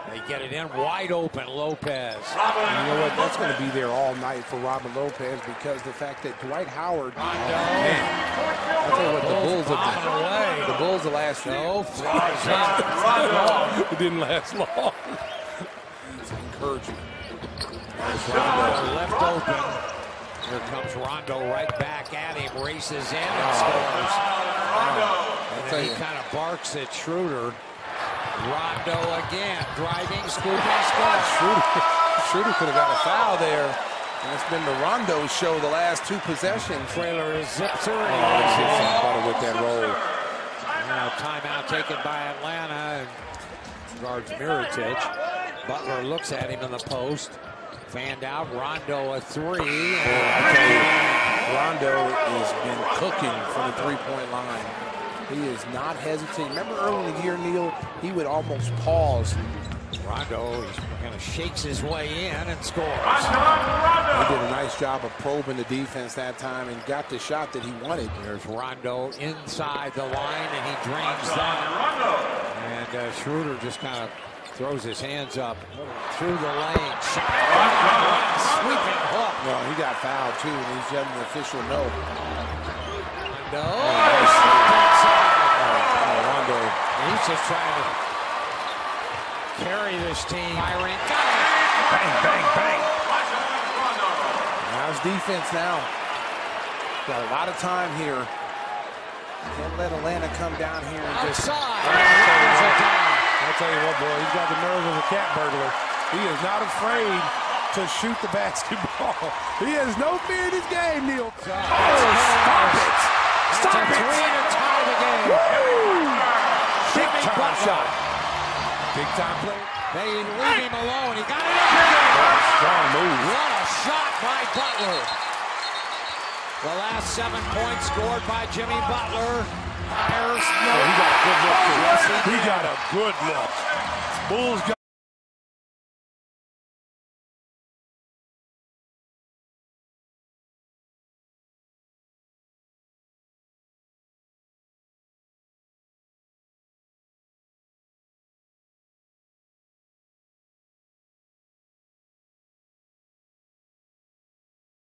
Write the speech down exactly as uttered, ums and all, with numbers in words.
They get it in wide open, Lopez. And you know what? That's going to be there all night for Robin Lopez because the fact that Dwight Howard, oh, man, I'll tell you what, the Bulls of the, the Bulls the last no flies out. It didn't last long. It's encouraging. Rondo left open. Here comes Rondo right back at him, races in and scores. And then he kind of barks at Schroeder. Rondo again, driving, scooping, scoring. Schroeder, Schroeder could have got a foul there. And it's been the Rondo show the last two possessions. Trailer zips her. Oh, he's hit some butter with that roll. Now timeout taken by Atlanta. And guards Mirotic. Butler looks at him in the post. Fanned out. Rondo a three. Oh, I tell you, Rondo has been cooking from the three-point line. He is not hesitating. Remember early in the year, Neil, he would almost pause. Rondo kind of shakes his way in and scores. He did a nice job of probing the defense that time and got the shot that he wanted. There's Rondo inside the line, and he drains that. And uh, Schroeder just kind of throws his hands up through the lane. Sweeping hook. Well, he got fouled, too, and he's letting the official know. No. Oh, Rondo. He's just trying to carry this team. Byron got it. Bang, bang, bang. How's defense now? Got a lot of time here. Can't let Atlanta come down here and just... I'll tell you what, boy, he's got the nerve of a cat burglar. He is not afraid to shoot the basketball. He has no fear in his game, Neil. Oh, stop it. Stop That's a it. three to tie the game. Woo! Big Jimmy time Butler. shot. Big time play. They leave him alone. He got it up. Strong move. What a shot by Butler. The last seven points scored by Jimmy Butler. Fires. Oh, he got a good look. Yes, he He did. got a good look. Bulls got